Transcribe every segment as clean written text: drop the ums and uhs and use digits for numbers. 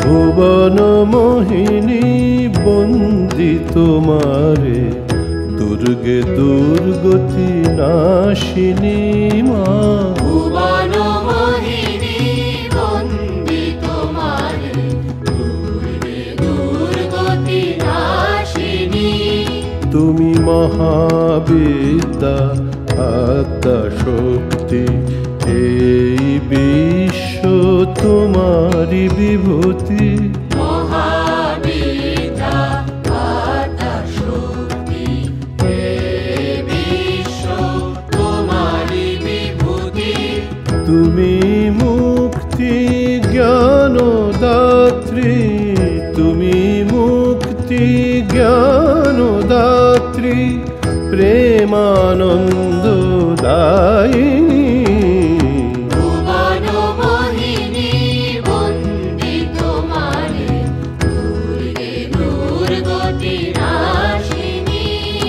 ভুবন মোহিনী বন্দি তোমারে, দুর্গে দুর্গতি নাশিনী মা। ভুবন মোহিনী বন্দি তোমারে, দুর্গে দুর্গতি নাশিনী। তুমি মহাবিদ্যা আদ্যা শক্তি, এই বিশ্ব তোমারি বিভূতি। মহাবিদ্যা আদ্যা শক্তি, এই বিশ্ব তোমারি বিভূতি। তুমি মুক্তি জ্ঞানদাত্রী, তুমি মুক্তি জ্ঞানদাত্রী, প্রেমানন্দ দায়িনী। ভুবন মোহিনী বন্দি তোমারে, দুর্গে দুর্গতি নাশিনী।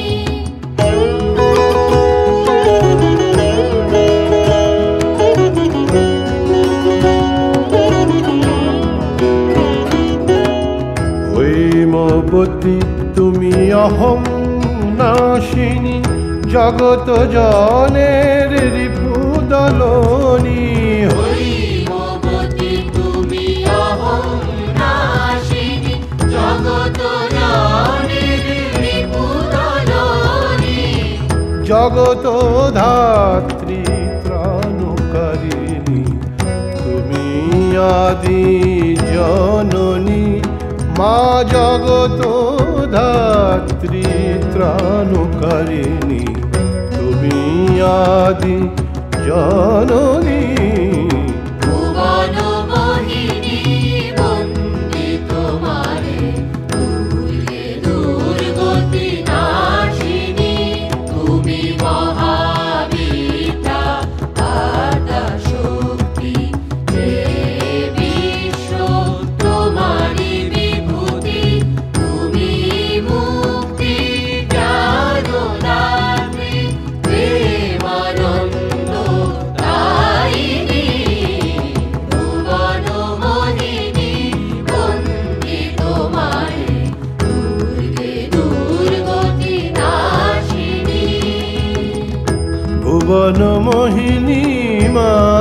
হৈমবতী তুমি অহং নাশিনী, জগত জনের রিপুদলনী। হৈমবতী তুমি অহং নাশিনী, জগত জনের রিপুদলনী। জগত ধাত্রী ত্রাণকারিণী, তুমি আদি জননী মা। জগত ধাত্রী ত্রাণকারিণী, তুমি আদি জননী। ভুবন মোহিনী বন্দি তোমারে, দুর্গে দুর্গতি নাশিনী। তুমি মহাবিদ্যা আদ্যা শক্তি, এই বিশ্ব তোমারি বিভূতি। তুমি মুক্তি জ্ঞানদাত্রী, প্রেমানন্দ দায়িনী। ভুবন মোহিনী বন্দি তোমারে, দুর্গে দুর্গতি নাশিনী। ভুবন মোহিনী মা।